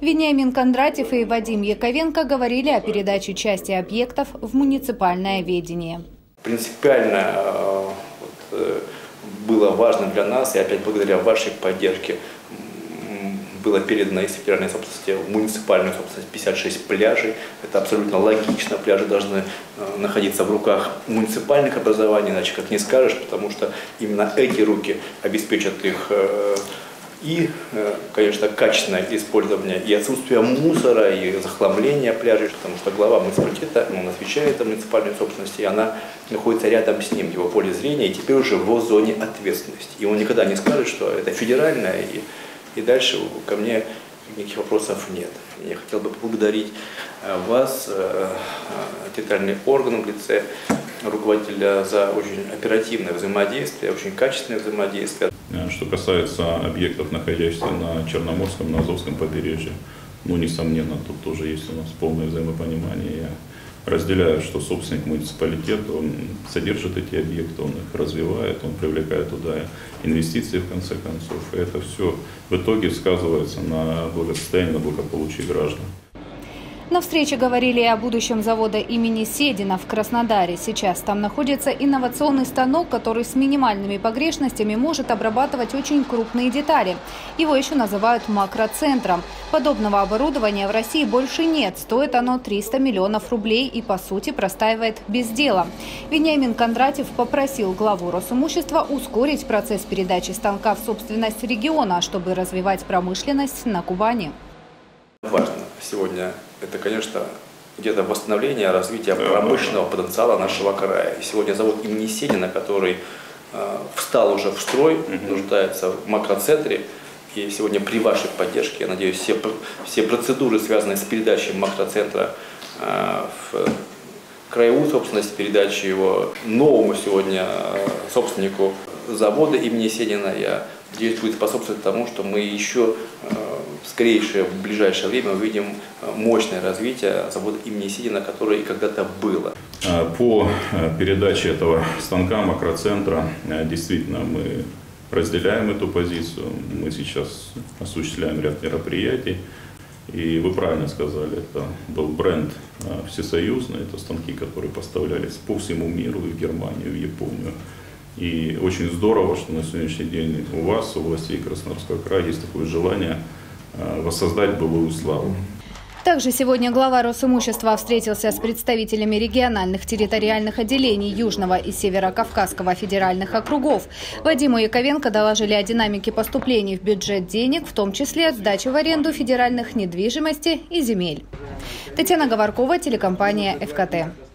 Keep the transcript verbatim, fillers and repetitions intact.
Вениамин Кондратьев и Вадим Яковенко говорили о передаче части объектов в муниципальное ведение. Принципиально вот, было важно для нас, и опять благодаря вашей поддержке было передано из федеральной собственности в муниципальную собственность пятьдесят шесть пляжей. Это абсолютно логично. Пляжи должны находиться в руках муниципальных образований, иначе как не скажешь, потому что именно эти руки обеспечат их и, конечно, качественное использование и отсутствие мусора, и захламления пляжей, потому что глава муниципалитета, он отвечает за муниципальную собственность, и она находится рядом с ним, в его поле зрения, и теперь уже в его зоне ответственности. И он никогда не скажет, что это федеральное, и, и дальше ко мне никаких вопросов нет. Я хотел бы поблагодарить вас, территориальный орган в лице руководителя, за очень оперативное взаимодействие, очень качественное взаимодействие. Что касается объектов, находящихся на Черноморском, на Азовском побережье, ну, несомненно, тут тоже есть у нас полное взаимопонимание. Я разделяю, что собственник муниципалитета, он содержит эти объекты, он их развивает, он привлекает туда инвестиции, в конце концов. И это все в итоге сказывается на благосостоянии, на благополучии граждан. На встрече говорили и о будущем завода имени Седина в Краснодаре. Сейчас там находится инновационный станок, который с минимальными погрешностями может обрабатывать очень крупные детали. Его еще называют макроцентром. Подобного оборудования в России больше нет. Стоит оно триста миллионов рублей и, по сути, простаивает без дела. Вениамин Кондратьев попросил главу Росимущества ускорить процесс передачи станка в собственность региона, чтобы развивать промышленность на Кубани. Важно сегодня это, конечно, где-то восстановление, развитие промышленного потенциала нашего края. И сегодня завод имени Седина, который э, встал уже в строй, mm-hmm. нуждается в макроцентре. И сегодня при вашей поддержке, я надеюсь, все, все процедуры, связанные с передачей макроцентра э, в краевую собственность, передачи его новому сегодня э, собственнику завода имени Седина, я надеюсь, будет способствовать тому, что мы еще э, в скорейшее, в ближайшее время увидим мощное развитие завода имени Седина, которое и когда-то было. По передаче этого станка макроцентра действительно мы разделяем эту позицию. Мы сейчас осуществляем ряд мероприятий. И вы правильно сказали, это был бренд всесоюзный, это станки, которые поставлялись по всему миру, и в Германию, и в Японию. И очень здорово, что на сегодняшний день у вас, у властей Краснодарского края, есть такое желание воссоздать былую славу. Также сегодня глава Росимущества встретился с представителями региональных территориальных отделений Южного и Северо-Кавказского федеральных округов. Вадиму Яковенко доложили о динамике поступлений в бюджет денег, в том числе от сдачи в аренду федеральных недвижимости и земель. Татьяна Говоркова, телекомпания эф ка тэ.